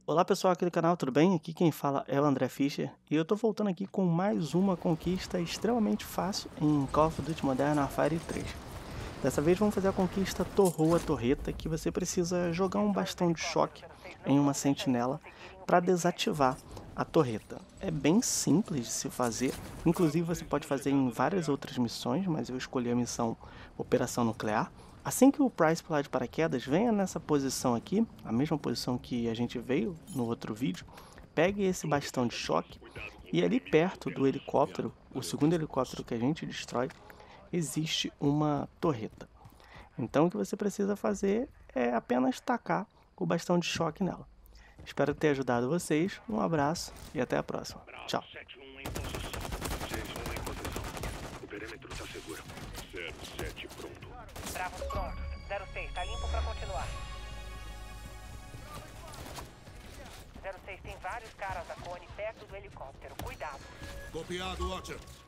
Olá pessoal aqui do canal, tudo bem? Aqui quem fala é o André Fischer e eu tô voltando aqui com mais uma conquista extremamente fácil em Call of Duty Modern Warfare 3. Dessa vez vamos fazer a conquista Torrou a Torreta, que você precisa jogar um bastão de choque em uma sentinela para desativar a torreta. É bem simples de se fazer, inclusive você pode fazer em várias outras missões, mas eu escolhi a missão Operação Nuclear. Assim que o Price pular de paraquedas, venha nessa posição aqui, a mesma posição que a gente veio no outro vídeo, pegue esse bastão de choque e ali perto do helicóptero, o segundo helicóptero que a gente destrói, existe uma torreta. Então o que você precisa fazer é apenas tacar o bastão de choque nela. Espero ter ajudado vocês, um abraço e até a próxima. Tchau. 7-1 em posição. 6-1 em posição. O perímetro está seguro. 07 pronto. Bravos prontos. 06, tá limpo pra continuar. 06 tem vários caras da Cone perto do helicóptero. Cuidado. Copiado, Watcher.